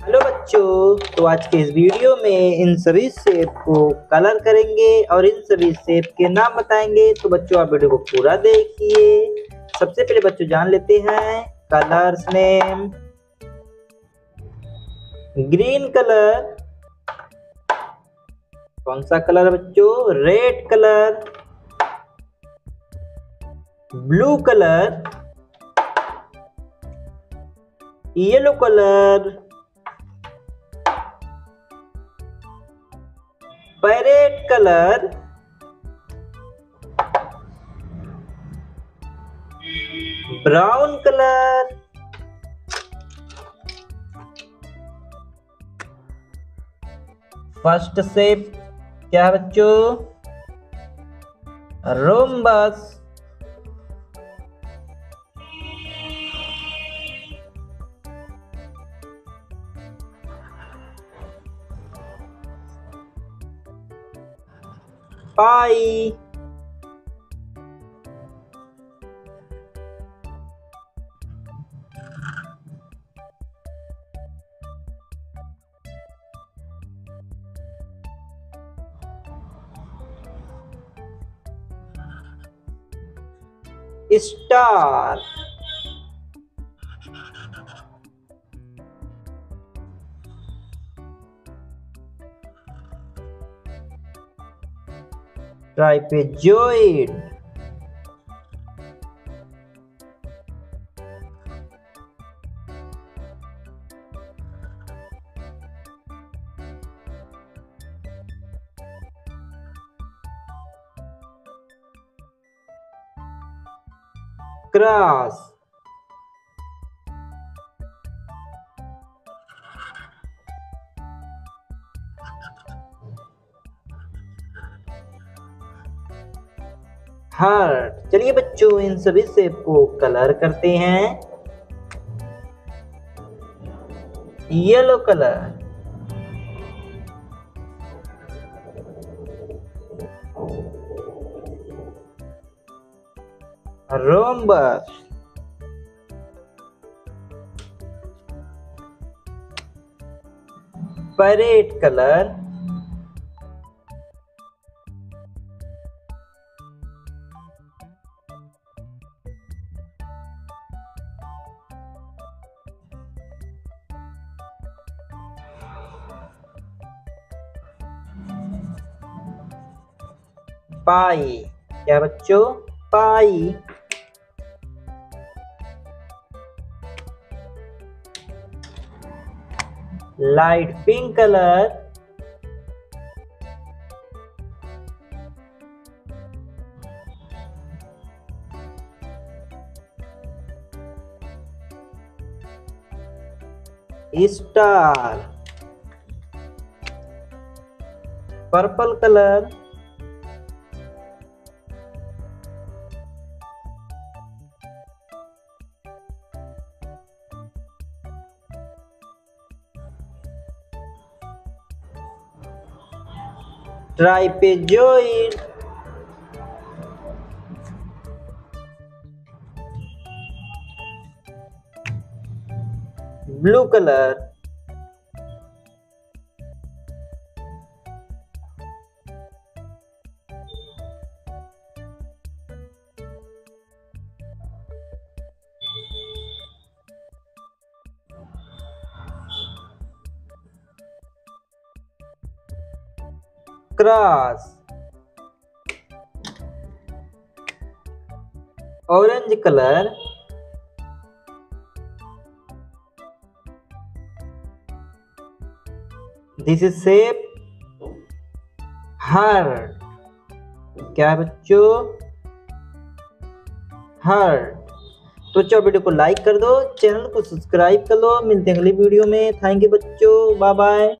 Hello बच्चों, तो आज के इस वीडियो में इन सभी शेप को कलर करेंगे और इन सभी शेप के नाम बताएंगे। तो बच्चों आप वीडियो को पूरा देखिए। सबसे पहले बच्चों जान लेते हैं कलर्स नेम। ग्रीन कलर, कौन सा कलर है बच्चों? Red colour. Blue colour, yellow colour, parrot colour, brown colour, first shape क्या है बच्चों? Rhombus. Pie. Star. Trapezoid. Cross. Heart. चलिए बच्चों इन सभी शेप को कलर करते हैं। Yellow colour, rhombus, parrot colour, pie. क्या बच्चों? Pie. Light pink colour, star. Purple colour, trapezoid. Blue colour, cross. Orange colour, this is shape heart. क्या है बच्चों? हार्ट। तो चलो वीडियो को लाइक कर दो, चैनल को सब्सक्राइब कर लो। मिलते हैं अगली वीडियो में। थैंक यू बच्चों, बाय बाय।